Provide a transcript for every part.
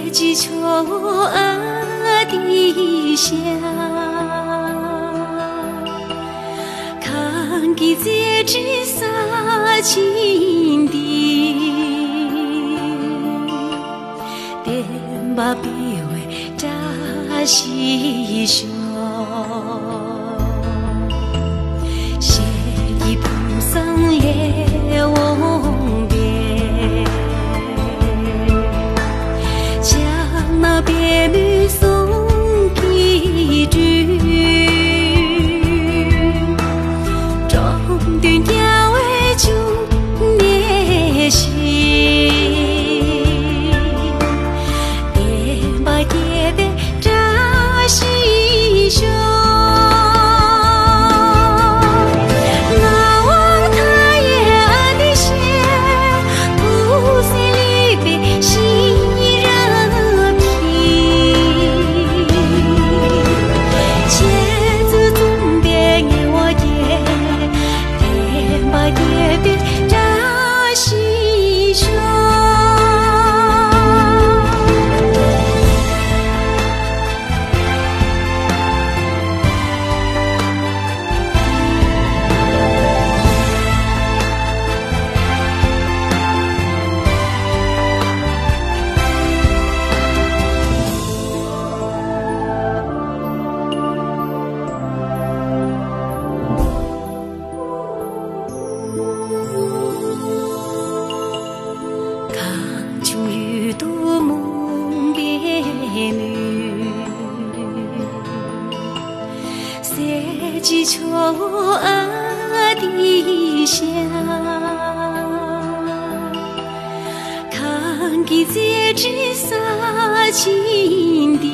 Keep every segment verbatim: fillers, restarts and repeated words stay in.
季秋啊的香，看见这枝撒青的，电把笔为扎西胸，写一铺桑列翁边，将那别女送给君，中顿要为君念心，点把点的扎西胸。四季秋啊的香，看见这枝撒青的，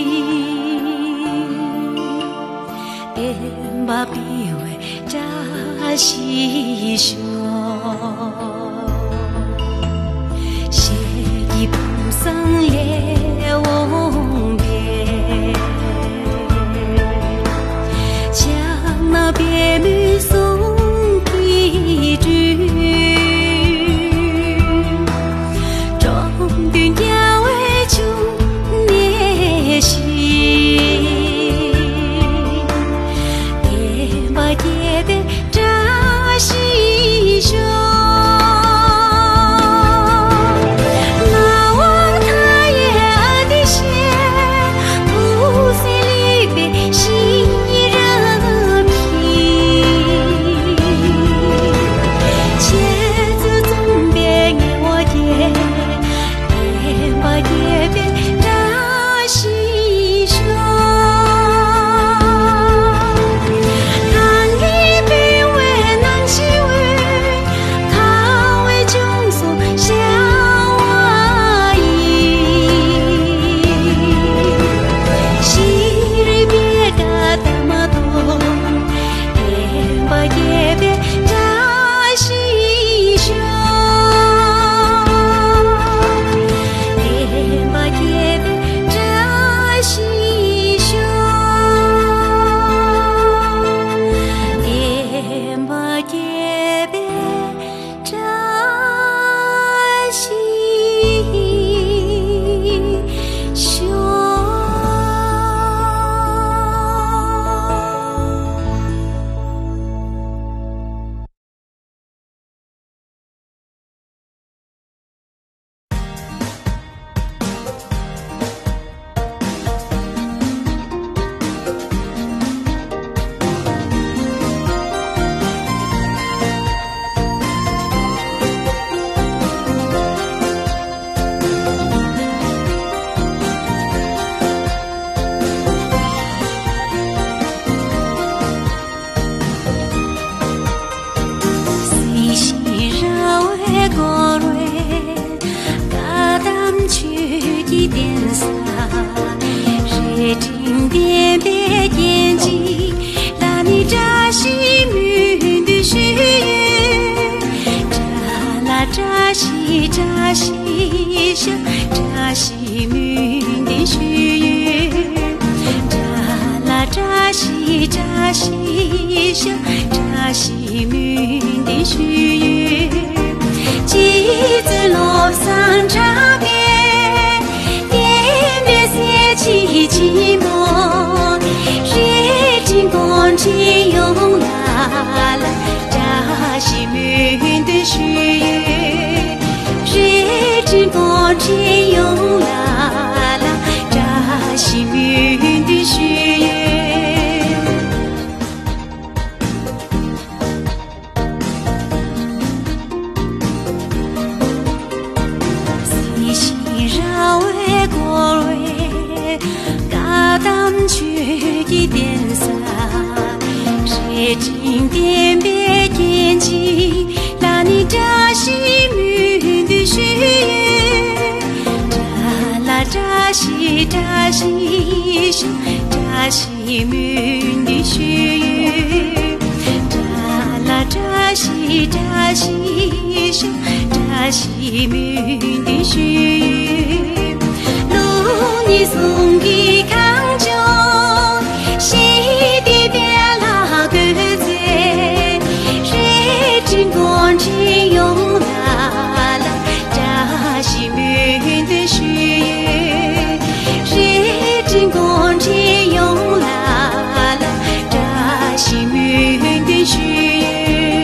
便把笔为扎西胸，写一铺桑列翁边，将那别女送给君，中顿要为君念心，点把点的扎西胸。扎西扎西乡，扎西云的须臾，扎啦扎西扎西乡，扎西云的须臾，几子楼上茶边。 的点洒，谁经点别天际，让你扎西命的须臾，扎啦扎西扎西手，扎西命的须臾，扎啦扎西扎西手，扎西命的须臾，路你送给康州。西的边拉个子，谁真光真用啦啦，扎西命的须臾，谁真光真用啦啦，扎西命的须臾。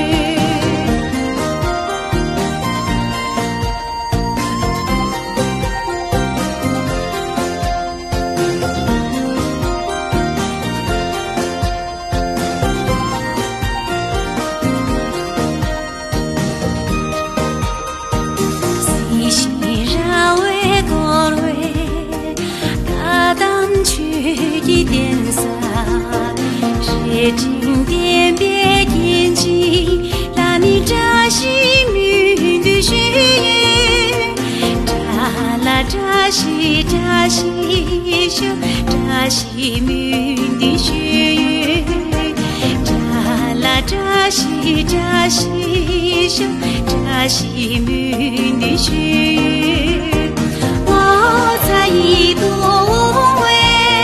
一点洒，谁经点别天际，让你扎西命的须臾，扎啦扎西扎西手，扎西命的须臾，扎啦扎西扎西手，扎西命的须臾，我采一朵无畏。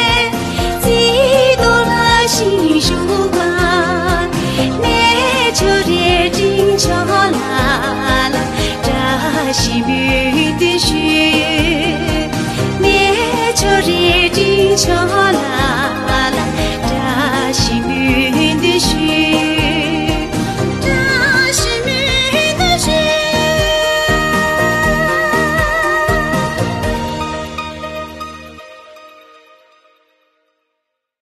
新曙光，你就热情敲啦啦，扎西命的须臾，你就热情敲啦。